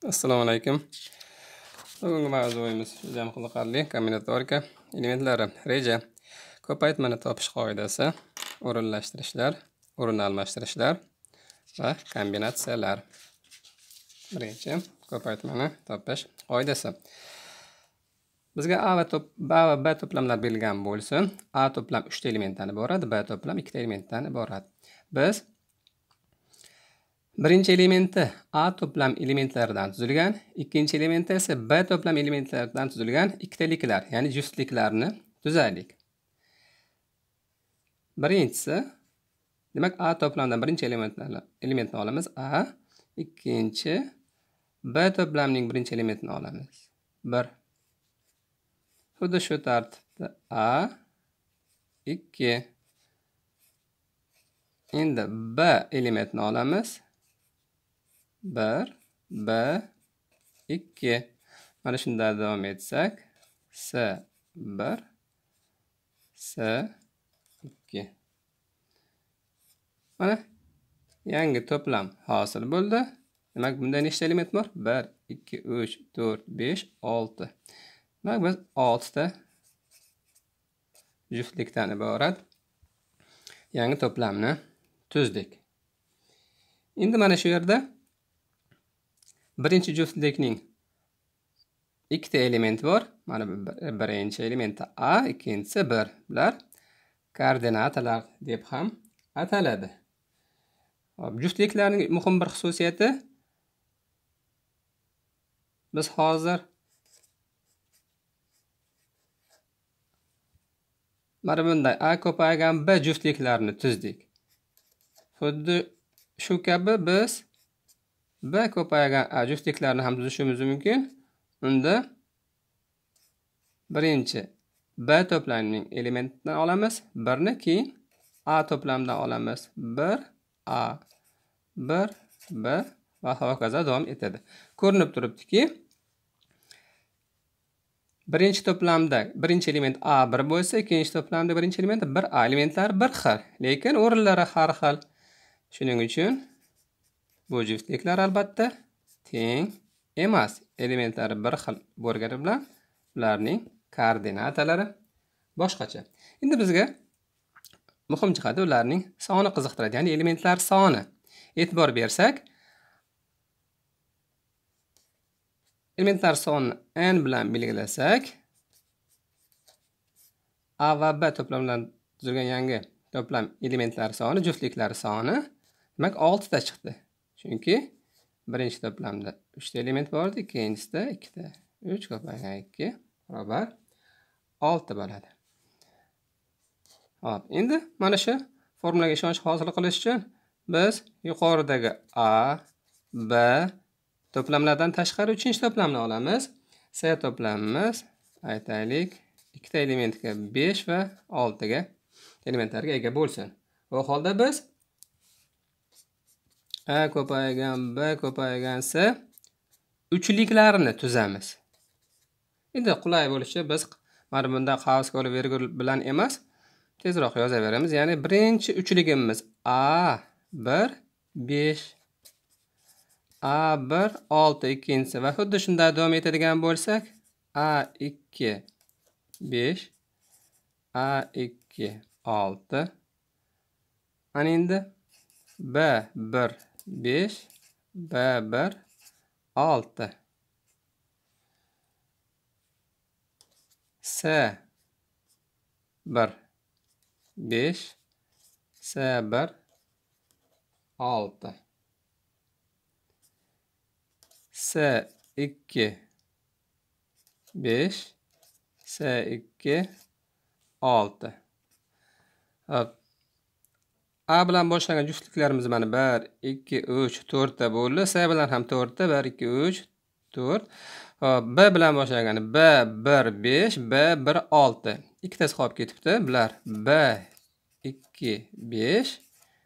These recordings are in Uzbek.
Assalomu alaykum. Bugungi mavzuimiz juda qiziqarli kombinatorika elementlari, reja, ko'paytmani topish qoidasi, o'rinlashtirishlar, o'rin almashtirishlar va kombinatsiyalar. Birinchi ko'paytmani topish qoidasi. Bizga A va B to'plamlar berilgan bo'lsin. A to'plam 3 ta elementdan iborat, B to'plam 2 ta elementdan iborat. Biz birinchi elementi A to'plam elementlaridan tuzilgan, ikkinchi elementi esa B to'plam elementlaridan tuzilgan ikkitaliklar, ya'ni juftliklarni tuzaylik. Birinchisi, demak A to'plamdan birinchi elementni olamiz A, ikkinchi B to'plamning birinchi elementini olamiz 1. Xuddi shu tartibda A 2. Endi B elementni olamiz 1, B, 2. Mana shunday davom etsak, S 1, S 2. Mana yangi to'plam hosil bo'ldi. Demak, bunda nechta element bor? 1, 2, 3, 4, 5, 6. Demak, biz 6 ta juftlikdan iborat yangi to'plamni tuzdik. Endi mana shu yerda birinchi juftlikning ikkita elementi bor. Mana birinchi elementi A, ikkinchisi 1. Bular koordinatalar deb ham ataladi. Juftliklarning muhim bir xususiyati, biz hozir mana bunday A ko'paygan B juftliklarini tuzdik. Xuddi shu kabi biz B ko'paygan A juftliklarini ham tuzishimiz mumkin. Unda birinchi B to'plamining elementidan olamiz 1 ni, keyin A to'plamdan olamiz 1 A, 1 B va hokazo davom etadi. Ko'rinib turibdiki, birinchi to'plamda birinchi element A 1 bo'lsa, ikkinchi to'plamda birinchi element 1 A elementlari bir xil, lekin o'rinlari har xil. Shuning uchun bu juftliklar albatta teng emas. Elementlari bir xil bo'lgani bilan ularning koordinatalari boshqacha. Endi bizga muhim jihati ularning soni qiziqtiradi, ya'ni elementlar soni. E'tibor bersak, elementlar sonini n bilan belgilasak, A va B to'plamdan tuzilgan yangi to'plam elementlar soni, juftliklar soni demak 6 ta chiqdi. Chunki birinchi to'plamda 3 ta element bor edi, ikkinchisida 2 ta. 3 ko'paygan 2 barobar 6 bo'ladi. Xo'p, endi mana shu formulaga ishonch hosil qilish uchun biz yuqoridagi A, B to'plamlardan tashqari 3-chi to'plamni olamiz. S to'plamimiz aytaylik 2 ta elementga 5 va 6 ga elementlarga ega bo'lsin. Bu holda biz A ko'paygan B ko'paygan S uchliklarini tuzamiz. Endi qulay bo'lishi biz mana bunda qavs ko'li virgul bilan emas, tezroq yozaveramiz. Ya'ni birinchi uchligimiz A1 5, A1 6, ikkinchisi va xuddi shunday davom etadigan bo'lsak, A2 5, A2 6. Ana endi B1 5, B1 6. S1 5, S1 6. S2 5, S2 6. A bilan boshlangan juftliklarimiz mana 1, 2, 3, 4 ta bo'ldi. S bilan ham 4 ta, 1, 2, 3, 4. B bilan boshlangan B1 5, B1 6. Ikkitasi qolib ketibdi. Bular B2 5,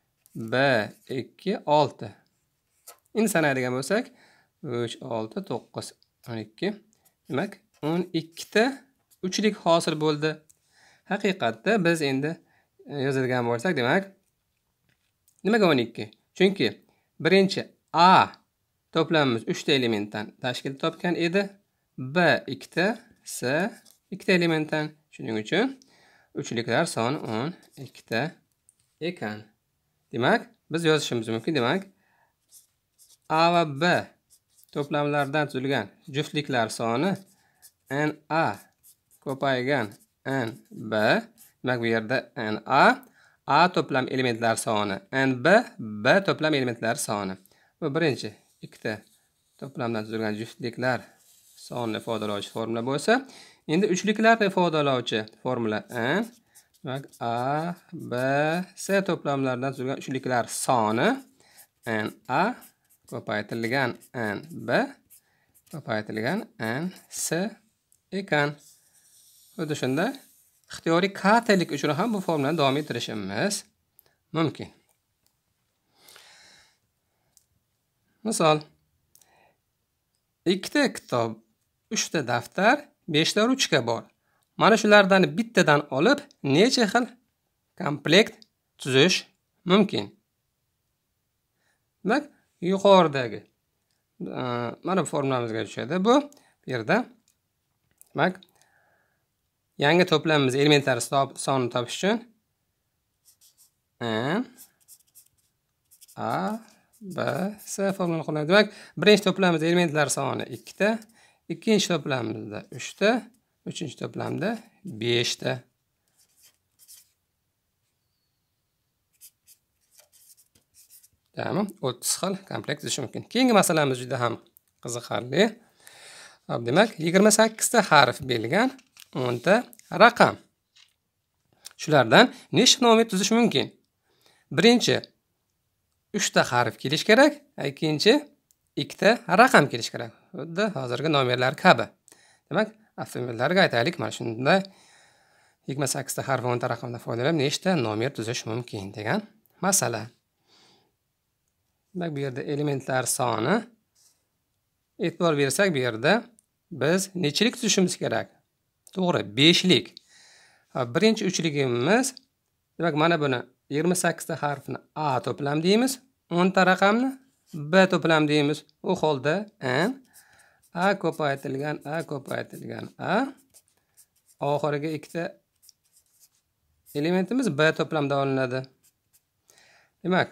B2 6. Endi sanaydigan bo'lsak, 3, 6, 9, 12. Demak, 12 ta uchlik hosil bo'ldi. Haqiqatda biz endi yozadigan bo'lsak, demak, nimaga 12? Chunki birinchi A to'plamimiz 3 ta elementdan tashkil topgan edi. B 2 ta, C 2 ta elementdan. Shuning uchun uchliklar soni 12 ta ekan. Demak, biz yozishimiz mumkin. Demak, A va B to'plamlardan tuzilgan juftliklar soni NA ko'paygan NB. Demak, bu yerda NA A to'plam elementlar soni, NB B to'plam elementlar soni. Bu birinchi ikkita to'plamdan tuzilgan juftliklar sonini ifodalovchi formula bo'lsa, endi uchliklarni ifodalovchi formula N. Demak, A, B, C to'plamlardan tuzilgan uchliklar soni NA ko'paytirilgan NB ko'paytirilgan NC ekan. Xuddi shunday ixtiyoriy k-talik uchun ham bu formulani davom ettirishimiz mumkin. Misol, 2 ta kitob, 3 ta daftar, 5 ta ruchka bor. Mana shulardan bittadan olib, necha xil komplekt tuzish mumkin? Demak, yuqoridagi mana bu formulamizga tushadi bu. Bu yerda demak, yangi to'plamimiz elementlari sonini topish uchun N A B C formulani qo'llanamiz. Demak, birinchi to'plamimiz elementlar soni 2 ta, ikkinchi to'plamimizda 3 ta, uchinchi to'plamda 5 ta. Tamam, 30 xil komplekt tuzish mumkin. Keyingi masalamiz juda ham qiziqarli. Demak, 28 ta harf berilgan 10 ta raqam. Shulardan nechta nomer tuzish mumkin? Birinchi 3 ta harf kelish kerak, ikkinchi 2 ta raqam kelish kerak. Xuddi hozirgi nomerlar kabi. Demak, avtomobillarga aytaylik, mana shunday 28 ta harf 10 ta raqamdan foydalanib nechta nomer tuzish mumkin degan masala. Demak, bu yerda elementlar soni e'tibor bersak, bu yerda biz nechilik tuzishimiz kerak? To'g'ri, 5lik. Birinchi uchligimiz, demak, mana buni 28 ta harfni A to'plam deymiz, 10 ta raqamni B to'plam deymiz. U holda N A ko'paytirilgan A oxiriga 2 ta elementimiz B to'plamda olinadi. Demak,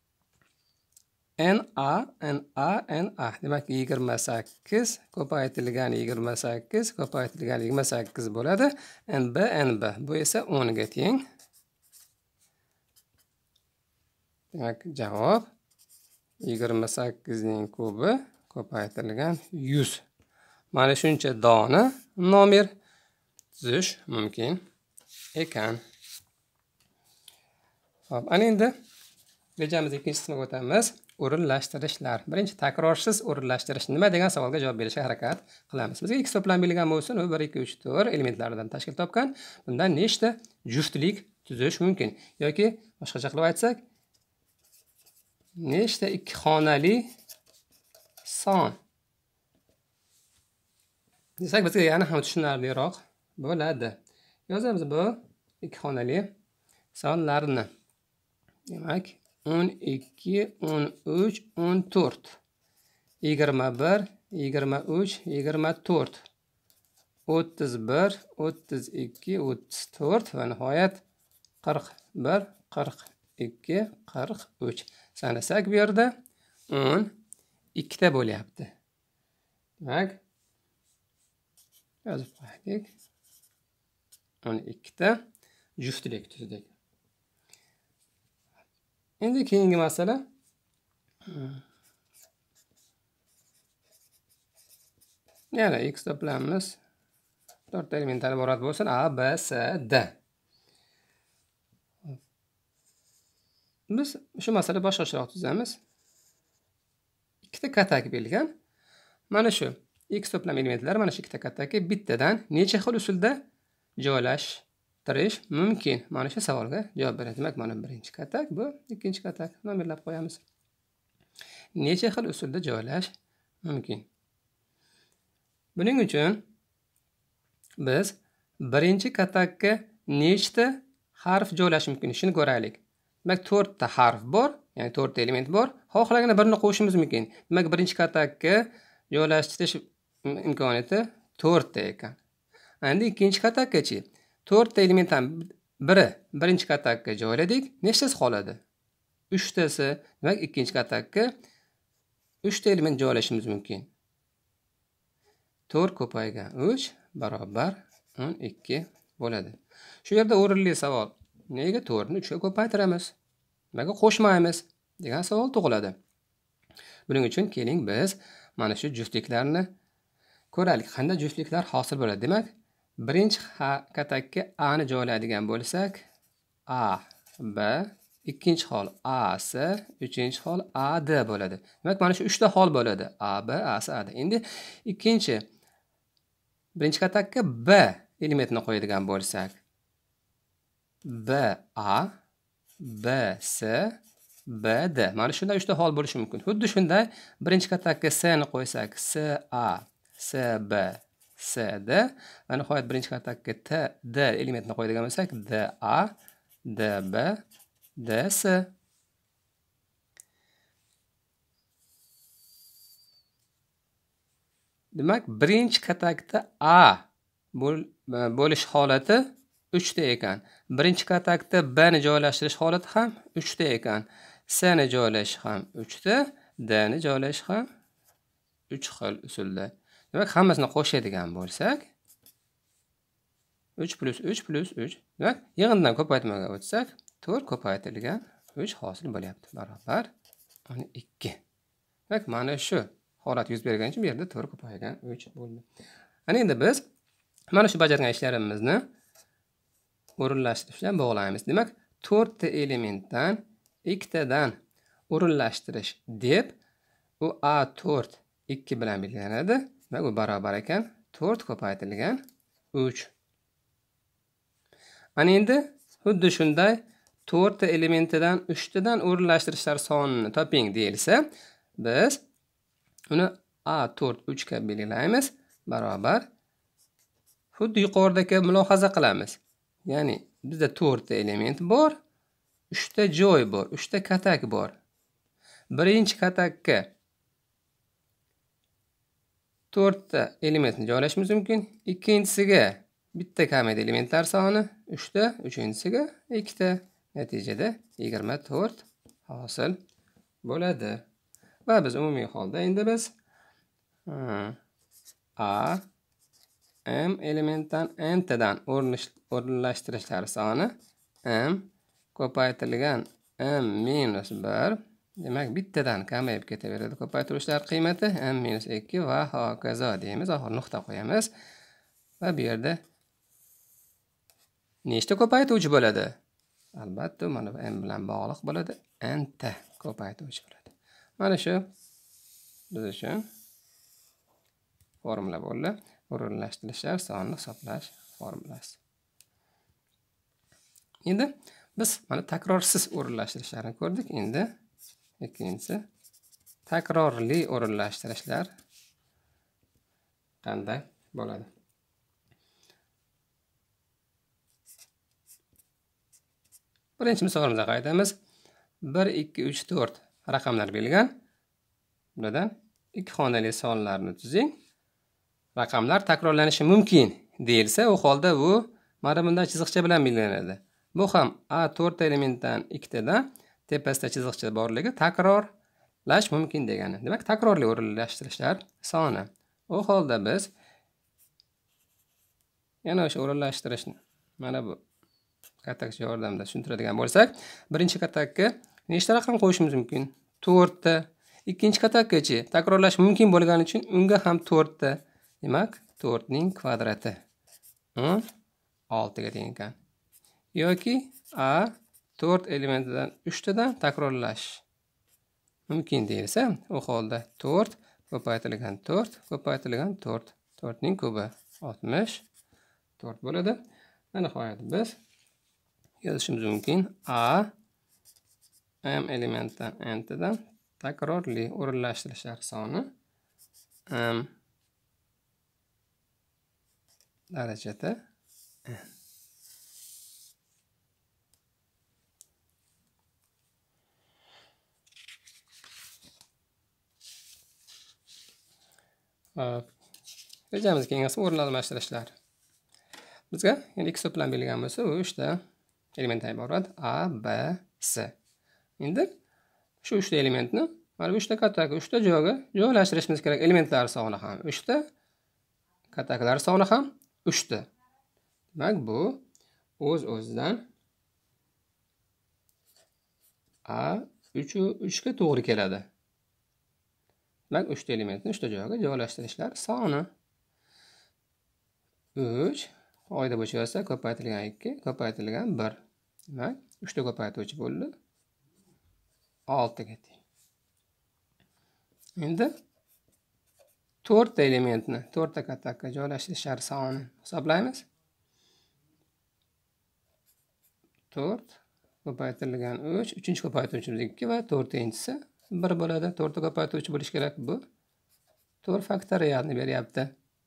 NA. Demak, 28 ko'paytirilgan 28 bo'ladi. NB. Bu esa 10 ga teng. Demak, javob 28 ning kubi ko'paytirilgan 100. Mana shuncha dona nomer tuzish mumkin ekan. Xo'p, ana endi rejamizning ikkinchi qismiga o'tamiz. O'rinlashtirishlar. Birinchi takrorsiz o'rinlashtirish nima degan savolga javob berishga harakat qilamiz. Bizga x to'plam berilgan bo'lsin, u 1 2 3 4 elementlaridan tashkil topgan. Bundan nechta juftlik tuzish mumkin? Yoki boshqacha qilib aytsak, nechta ikki xonali son desak, bizga yana ham tushunarliroq bo'ladi. Yozamiz bu ikki xonali sonlarni. Demak, 12, 13, 14, 21, 23, 24, 31, 32, 34 va nihoyat 41, 42, 43. Sanasak bu yerda 12 ta bo'lyapti. Demak, yozib qo'ydik. 12 ta juftlik tuzdik. Endi keyingi masala. Yana x to'plamimiz 4 ta elementdan iborat bo'lsin. A, B, C, D. Biz shu masalani boshqacharoq tuzamiz. Ikkita katak berilgan. Mana shu x to'plam elementlari mana shu ikkita katakka bittadan necha xil usulda joylashtirish mumkin? Mana shu savolga javob beradi. Demak, mana birinchi katak, bu ikkinchi katak. Nomerlab qo'yamiz. Necha xil usulda joylash mumkin? Buning uchun biz birinchi katakka nechta harf joylash mumkin? Shuni ko'raylik. Demak, 4 ta harf bor, ya'ni 4 ta element bor. xohlaganda birini qo'shishimiz mumkin. Demak, birinchi katakka joylashtirish imkoniyati 4 ta ekan. Endi ikkinchi katakkachi 4 ta elementdan biri birinchi katakka joyladik. Nechtasi qoladi? 3 tasi. Demak, ikkinchi katakka 3 ta element joylashimiz mumkin. 4 ko'paygan 3 barobar 12 bo'ladi. Shu yerda o'rinli savol. Nega 4 ni 3 ga ko'paytiramiz? Nimaga qo'shmaymiz? degan savol tug'iladi. Buning uchun keling biz mana shu juftliklarni ko'raylik. Qanday juftliklar hosil bo'ladi? Demak, birinchi katakka A ni joylaydigan bo'lsak, A, B, ikkinchi hol A, S, uchinchi hol A, D bo'ladi. Demak, mana shu 3 ta hol bo'ladi. A, B, A, S, A, D. Endi birinchi katakka B elementini qo'yadigan bo'lsak, B, A, B, S, B, D. Mana shunday 3 ta hol bo'lishi mumkin. Xuddi shunday birinchi katakka S ni qo'ysak, S, A, S, B, S, D. Va nihoyat birinchi katakka T, D elementini qo'yadigan bo'lsak, D, A, D, B, D, S. Demak, birinchi katakda A bo'lish holati 3 ta ekan. Birinchi katakda B ni joylashtirish holati ham 3 ta ekan. S ni joylash ham 3 ta, D ni joylash ham 3 xil usulda. Demak, hammasini qo'shadigan bo'lsak, 3 plus 3 plus 3. Demak, yig'indan ko'paytmaga o'tsak, 4 ko'paytirilgan 3 hosil bo'lyapti. Barobar 12. Demak, mana shu holat yuz bergan uchun bu yerda 4 ko'paygan 3 bo'ldi. Ana endi biz mana shu bajargan ishlarimizni o'rinlashtirish bilan bog'laymiz. Demak, 4 ta elementdan ikkitadan o'rinlashtirish deb u A4 2 bilan belgilanadi. Demak, u barobar ekan 4 ko'paytirilgan 3. Ana endi xuddi shunday 4 ta elementidan 3 tadan o'rinlashtirishlar sonini toping deyilsa, biz uni A4 3 ga belgilaymiz. Barobar xuddi yuqoridagi mulohaza qilamiz. Ya'ni bizda 4 ta element bor, 3 ta joy bor, 3 ta katak bor. Birinchi katakka 4 ta elementni joylashimiz mumkin. Ikkinchisiga bitta kamida elementlar soni 3 ta, uchinchisiga 2 ta. Natijada 24 hosil bo'ladi. Va biz umumiy holda endi biz A, M elementdan n tadan o'rinlashtirishlar soni M ko'paytirilgan M minus 1. Demak, bittadan kamayib ketaveradi ko'paytirishlar qiymati M minus 2 va hokazo deymiz. Oxir nuqta qo'yamiz. Va bu yerda nechta ko'paytuvchi bo'ladi? Albatta, mana bu M bilan bog'liq bo'ladi. N ta ko'paytuvchi bo'ladi. Mana shu biz uchun formula bo'ldi. O'rinlashtirishlar sonini hisoblash formulasi. Endi biz mana takrorsiz o'rinlashtirishlarni ko'rdik. Endi ikkinchisi takrorli o'rinlashtirishlar qanday bo'ladi? Birinchi misolimizga qaytamiz. 1, 2, 3, 4 raqamlar berilgan. Buradan 2 xonali sonlarni tuzing. Raqamlar takrorlanishi mumkin deyilsa, u holda bu mana bunday chiziqcha bilan belgilanadi. Bu ham A4 elementdan ikkitadan tepasida chiziqcha borligi takrorlash mumkin degani. Demak, takrorli o'rinlashtirishlar soni. U holda biz yana o'sha o'rinlashtirishni mana bu katakcha yordamida tushuntiradigan bo'lsak, birinchi katakka nechta raqam qo'yishimiz mumkin? 4 ta. Ikkinchi katakkachi takrorlash mumkin bo'lgani uchun unga ham 4 ta. Demak, 4 ning kvadrati 16 ga teng ekan. Yoki A4 elementidan 3 tadan takrorlash mumkin deyilsa, u holda 4 ko'paytirilgan 4 ko'paytirilgan 4. 4 ning kubi 64 bo'ladi. Va nihoyat biz yozishimiz mumkin A M elementdan n tadan takrorli o'rinlashtirishlar soni M darajada n. Hop. Rejamizga kengasi o'rin almashtirishlar. Bizga yana x to'plam berilgan bo'lsa, u 3 ta elementdan iborat a, b, c. Endi shu 3 ta elementni mana bu 3 ta kattaki 3 ta joyga joylashtirishimiz kerak. Elementlar soni ham 3 ta, kattakilar soni ham 3 ta. Demak, bu o'z-o'zidan a 3 ga to'g'ri keladi. Demak, 3 ta elementni 3 ta joyga joylashtirishlar soni 3 oyda bo'yicha yozsa ko'paytirilgan 2 ko'paytirilgan 1. Demak, 3 ta ko'paytiruvchi bo'ldi. 6 ga teng. Endi 4 ta elementni 4 ta kattaga joylashtirishlar sonini hisoblaymiz. 4 ko'paytirilgan 3, 3-chi ko'paytiruvchimiz 2 va 4-inchisi 1 bo'ladi. 4 ta ko'paytiruvchi bo'lish kerak bu. 4 faktoriyalni beryapti.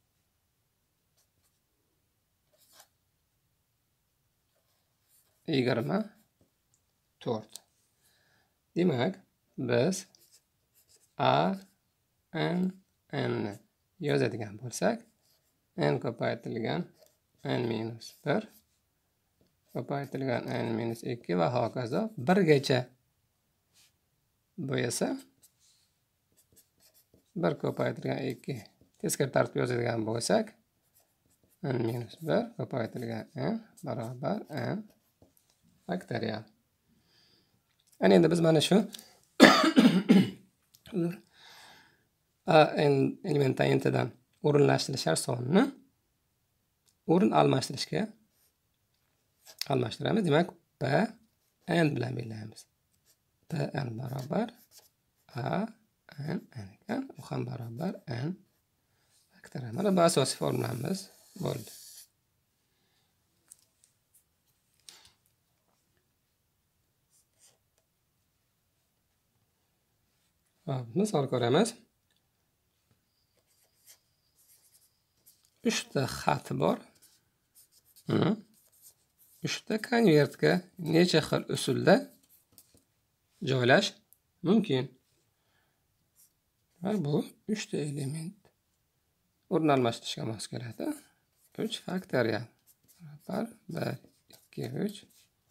Yigirma 4. Demak, biz a n ni yozadigan bo'lsak, n ko'paytirilgan n minus 1 ko'paytirilgan n minus 2 va hokazo 1 gacha. Bu esa 1 ko'paytirilgan 2 teskari tartibda yozadigan bo'lsak, n minus 1 ko'paytirilgan n barobar n faktorial. Ana endi biz mana shu elementdan entidan o'rinlashtirishlar sonini o'rin almashtirishga almashtiramiz. Demak, p n bilan belgilaymiz. p n barobar a n ekan, u ham barobar n faktorial. Mana bu asosiy formulamiz bo'ldi. Misol ko'ramiz. 3 ta xat bor. 3 ta konvertga necha xil usulda joylash mumkin? Va bu 3 ta element o'rin almashtirishga mos keladi. 3 faktorial barobar 1, 2, 3.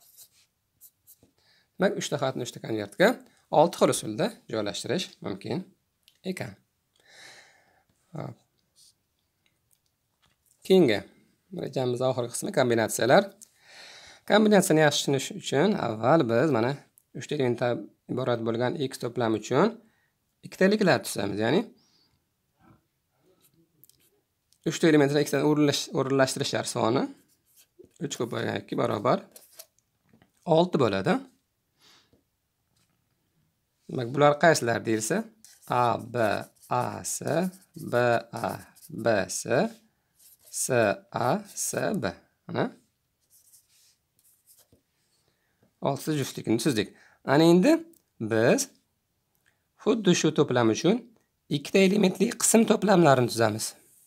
Demak, 3 ta xatni 3 ta konvertga 6 xil usulda joylashtirish mumkin ekan. Keyingi rejamiz oxirgi qismi kombinatsiyalar. Kombinatsiyani yaxshi tushunish uchun avval biz mana 3 ta elementdan iborat bo'lgan x to'plami uchun ikkitaliklar tuzamiz. Ya'ni 3 ta elementni ikkitadan o'rinlashtirishlar soni 3 ko'paygan 2 barobar 6 bo'ladi. Demak, bular qaysilar deyilsa, a, b, a, s, b, a, b, s, s, a, s, b. Mana 6 juftlikni tuzdik. Ana endi biz xuddi shu to'plam uchun ikkita elementli qism to'plamlarini tuzamiz.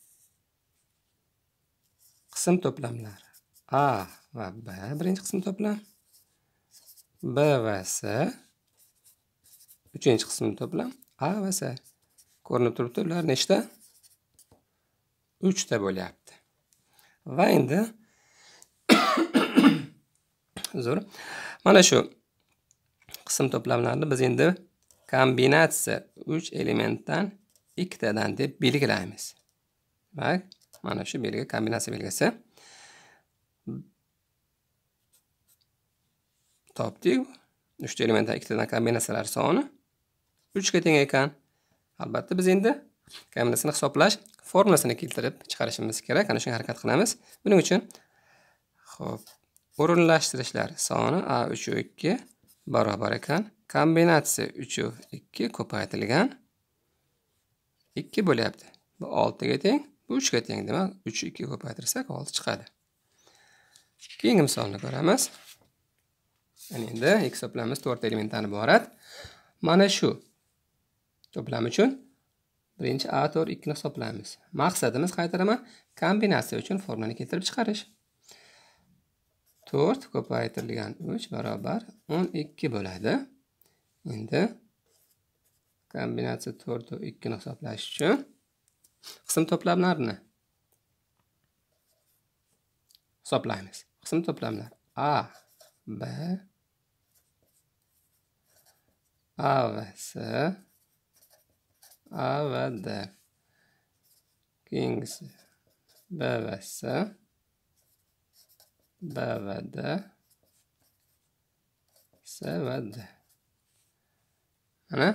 Qism to'plamlar a va b birinchi qism to'plam, b va s uchinchi qism to'plam a va s. Ko'rinib turibdi, ular nechta? 3 ta bo'lyapti. Va endi zo'r. Mana shu qism to'plamlarni biz endi kombinatsiya 3 elementdan ikkitadan deb belgilaymiz. Demak, mana shu belgi kombinatsiya belgisi. Topdik. 3 ta elementdan ikkitadan kombinatsiyalar soni 3 ga teng ekan. Albatta biz endi kombinatsiyani hisoblash formulasini keltirib chiqarishimiz kerak. Ana shunga harakat qilamiz. Buning uchun xo'p, o'rinlashtirishlar soni a3-2 barobar ekan. Kombinatsiya 3-2 ko'paytirilgan 2 bo'lyapti. Bu 6 ga teng, bu 3 ga teng. Demak, 3-2 ko'paytirsak 6 chiqadi. Keyingi misolni ko'ramiz. Endi x to'plamimiz 4 elementdan iborat. Mana shu to'plam uchun birinchi a4 2 ni hisoblaymiz. Maqsadimiz, qaytaraman, kombinatsiya uchun formulani keltirib chiqarish. 4 ko'paytirilgan 3 barobar 12 bo'ladi. Endi kombinatsiya 4 va 2 ni hisoblash uchun Qism to'plamlarini hisoblaymiz. Qism to'plamlar A, B, A va S, A va D. Keyingisi B va S, B va D, S va D. Mana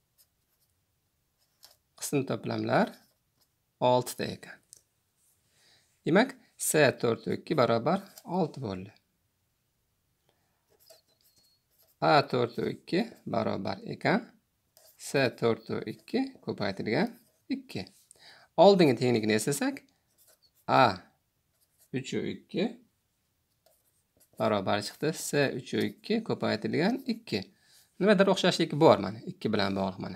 qism to'plamlar 6 ta ekan. Demak, S 4/2 barobar 6 bo'ldi. A 4/2 barobar ekan. S 4/2 ko'paytirilgan 2. Oldingi tenglikni eslasak, A 3/2 barobar chiqdi. S 3/2 ko'paytirilgan 2. Nimadir o'xshashlik bor mana, 2 bilan bog'liq mana.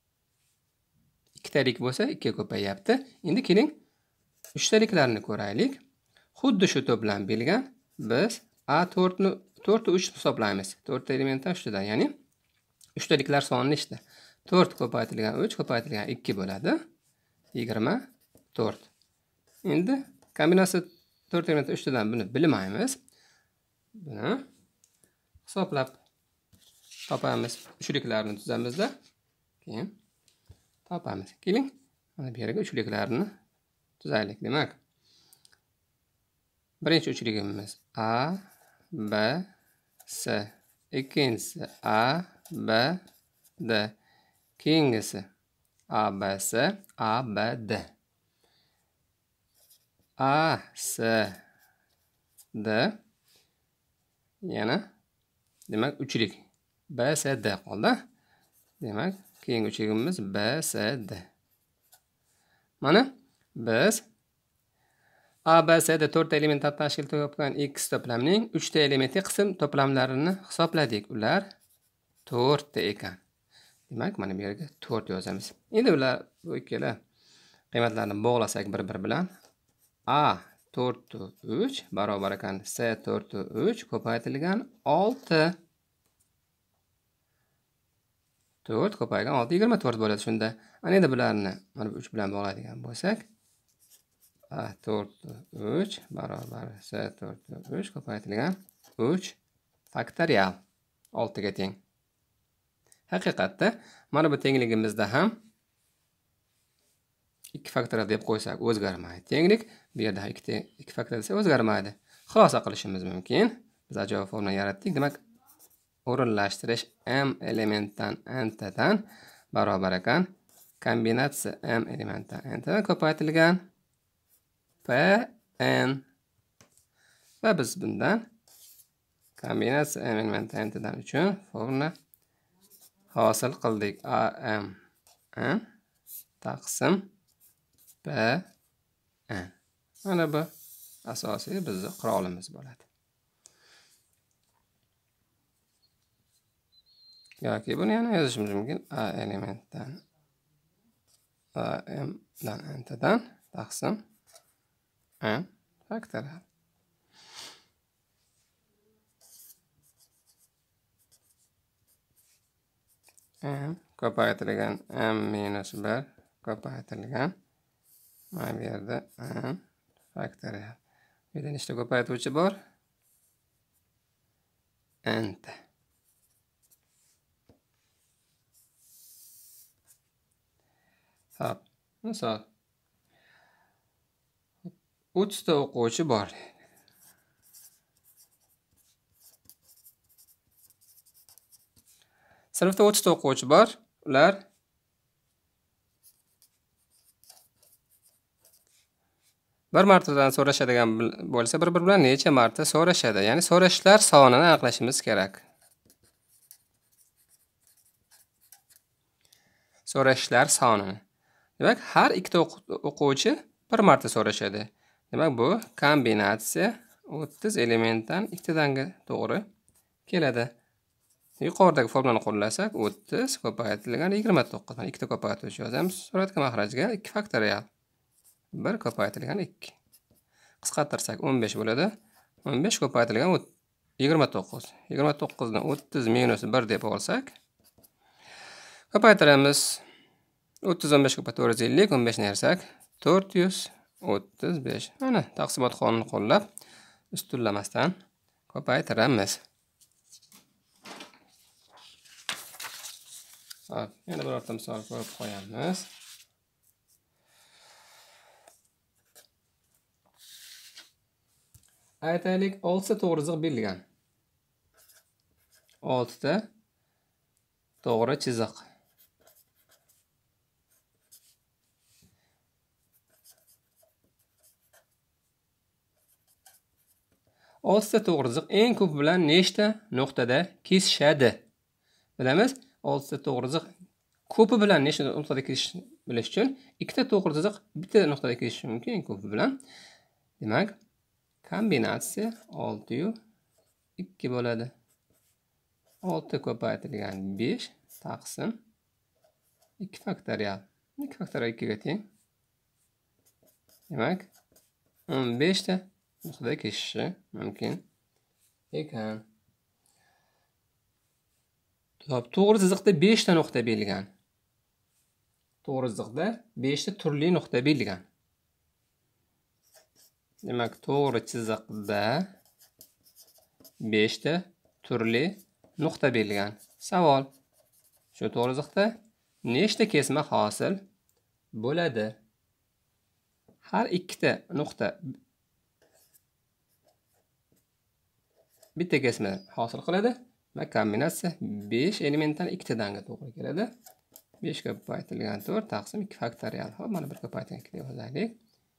2 talik bo'lsa 2 ko'payyapti. Endi keling, 3 taliklarni ko'raylik. Xuddi shu to'plam bilgan biz A4 ni 4 3 hisoblaymiz. 4 elementdan 3 tadan, ya'ni 3 taliklar soni nechta? 4 ko'paytirilgan 3 ko'paytirilgan 2 bo'ladi. 24. Endi kombinatsiya 4 elementdan 3 tadan buni bilmaymiz. Buni hisoblab topamiz. Uchliklarni tuzamizda. Keyin topamiz. Keling, mana bu yerga uchliklarni tuzaylik. Demak, birinchi uchligimiz A, B, S. Ikkinchisi A, B, D. Keyingisi A, B, S, A, B, D. A, S, D. Yana demak uchlik B, S, D qoldi. Demak, keyingi uchligimiz B, S, D. Mana biz A, B, S, D 4 elementdan tashkil topgan X to'plamining 3 ta elementi qism to'plamlarini hisobladik. Ular 4 ta ekan. Demak, mana bu yerga 4 yozamiz. Endi ular bu ikkala qiymatlarni bog'lasak bir-bir bilan A 4/3 barobar ekan S 4/3 ko'paytirilgan 6. 4 ko'paygan 6 24 bo'ladi shunda. Ana endi bularni mana bu 3 bilan bog'laydigan bo'lsak, A 4/3 barobar S 4/3 ko'paytirilgan 3 faktorial 6 ga teng. Haqiqatda mana bu tengligimizda ham 2 faktorial deb qo'ysak o'zgarmaydi. Tenglik bu yerda 2 faktorial desa o'zgarmaydi. Xulosa qilishimiz mumkin. Biz ajoyib formula yaratdik. Demak, o'rinlashtirish m elementdan n tadan barobar ekan kombinatsiya m elementdan n tadan ko'paytirilgan Pn. Va biz bundan kombinatsiya m elementdan n tadan uchun formula hosil qildik. Am n taqsim Pn. Mana bu asosiy bizning qurolimiz bo'ladi. Yoki buni yana yozishimiz mumkin. A elementdan Am dan n tadan taqsim n faktorial. M ko'paytirilgan m minus 1 ko'paytirilgan mana bu yerda m faktorial. Bu yerda nechta ko'paytuvchi bor? N ta. Hop, misol 30 ta o'quvchi bor. Sinfda 30 ta o'quvchi bor. Ular bir martadan so'rashadigan bo'lsa, bir-bir bilan necha marta so'rashadi? Ya'ni so'rashlar sonini aniqlashimiz kerak. So'rashlar sonini. Demak, har ikkita o'quvchi bir marta so'rashadi. Demak, bu kombinatsiya 30 elementdan ikkitadanga to'g'ri keladi. Yuqoridagi formulani qo'llasak, 30 ko'paytirilgan 29. Mana ikkita ko'paytiruvchi yozamiz. Suratga mahrajga 2 faktorial. 1 ko'paytirilgan 2. Qisqartirsak 15 bo'ladi. 15 ko'paytirilgan 29. 29 dan 30 minus 1 deb olsak, ko'paytiramiz. 315 ko'pa 450, 15 ni ayırsak 435. Mana taqsimot qonunini qo'llab ustunlamasdan ko'paytiramiz. Hop, yana birorta misol ko'rib qo'yamiz. Aytaylik 6 ta to'g'ri chiziq berilgan. 6 ta to'g'ri chiziq. Oltita to'g'ri chiziq eng ko'p bilan nechta nuqtada kesishadi? Bilamiz, 6 ta to'g'ri chiziq ko'pi bilan nechta nuqtada kesishni bilish uchun ikkita to'g'ri chiziq bitta nuqtada keshishi mumkin eng ko'pi bilan. Demak, kombinatsiya 6 + 2 bo'ladi. 6 ko'paytirilgan 5 taqsim 2 faktorial. 2 faktorial 2 ga teng. Demak, 15 ta nuqtada keshishi mumkin ekan. To'g'ri chiziqda 5 ta nuqta berilgan. To'g'ri chiziqda 5 ta turli nuqta berilgan. Demak, to'g'ri chiziqda 5 ta turli nuqta berilgan. Savol: shu to'g'ri chiziqda nechta kesma hosil bo'ladi? Har ikkita nuqta bitta kesma hosil qiladi va kombinatsiya 5 elementdan ikkitadanga to'g'ri keladi. 5 ko'paytirilgan 4 taqsim 2 faktorial. Hop, mana 1 ko'paytirilgan 2 deb yozaylik.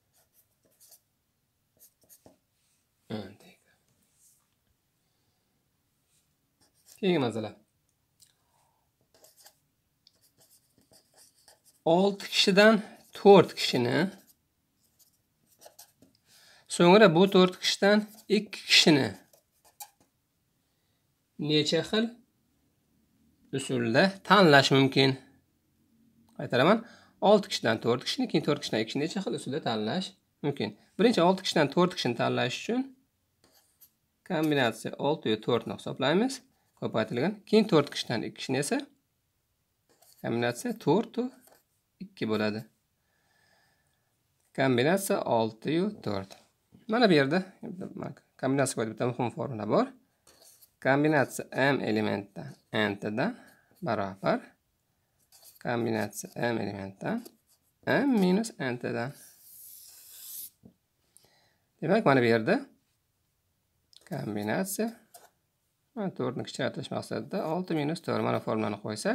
Keyingi masala. 6 kishidan 4 kishini, so'ngra bu 4 kishidan 2 kishini necha xil usulda tanlash mumkin? Qaytaraman. 6 kishidan 4 kishini, keyin 4 kishidan 2 kishini necha xil usulda tanlash mumkin? Birinchi 6 kishidan 4 kishini tanlash uchun kombinatsiya 6 + 4 ni hisoblaymiz. Ko'paytirilgan. Keyin 4 kishidan 2 kishini esa kombinatsiya 4 + 2 bo'ladi. Kombinatsiya 6 + 4. Mana bu yerda kombinatsiya bo'yicha bitta muhim formula bor. Kombinatsiya m elementdan n-dan barobar kombinatsiya m elementdan m minus n-dan. Demak, mana bu yerda kombinatsiya 4 ni kichaytirish maqsadida 6 minus 4 mana formulani qo'ysak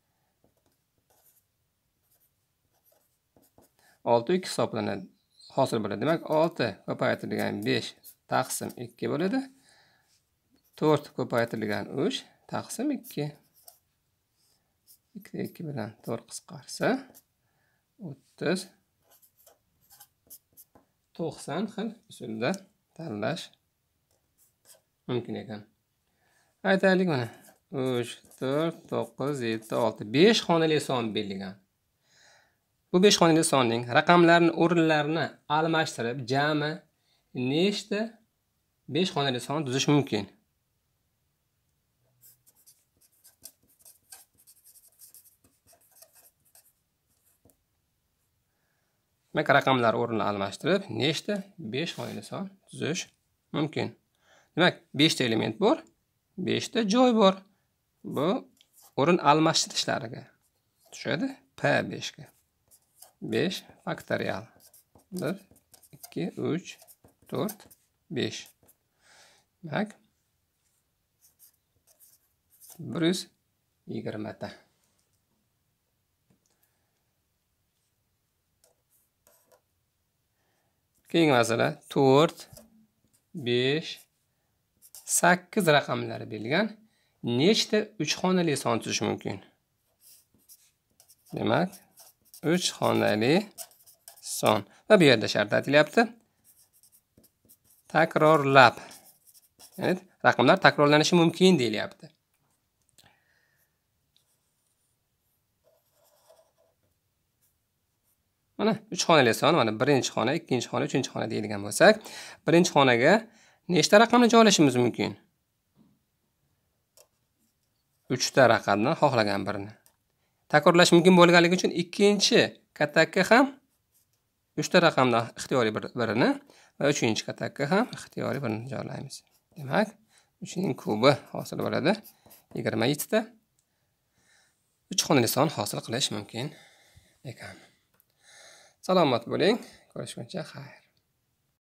6 2 hisoblanadi. Hosil bo'ladi. Demak, 6 ko'paytirilgan 5 taqsim 2 bo'ladi. 4 ko'paytirilgan 3 taqsim 2. 2 2 bilan 4 qisqarsa 30 90 xil usulda tanlash mumkin ekan. Aytaylik mana 3 4 9 7 6 5 xonali son berilgan. Bu 5 xonali sonning raqamlarini o'rinlarini almashtirib jami nechta 5 xonali son tuzish mumkin? Demak, raqamlar o'rnini almashtirib nechta 5 xonali son tuzish mumkin? Demak, 5 ta element bor, 5 ta joy bor. Bu o'rin almashtirishlariga tushadi. P5 ga. 5 faktorial. 1 2 3 4 5. Demak, 120 ta. Keyingi masala 4 5 8 raqamlari berilgan. Nechta 3 xonali son tuzish mumkin? Demak, 3 xonali son. Va bu yerda shart aytilyapti. Takrorlab. Ya'ni raqamlar takrorlanishi mumkin deyilyapti. Mana 3 xonali son, mana birinchi xona, ikkinchi xona, uchinchi xona deyilgan bo'lsak, birinchi xonaga nechta raqamni joylashimiz mumkin? 3 ta raqamdan xohlagan birini. takrorlash mumkin bo'lganligi uchun ikkinchi katakka ham 3 ta raqamni ixtiyoriy birini va 3-chi katakka ham ixtiyoriy birini joylaymiz. Demak, 3 ning kubi hosil bo'ladi 27 ta. 3 xonali son hosil qilish mumkin ekan. Salomat bo'ling. Ko'rishguncha xayr.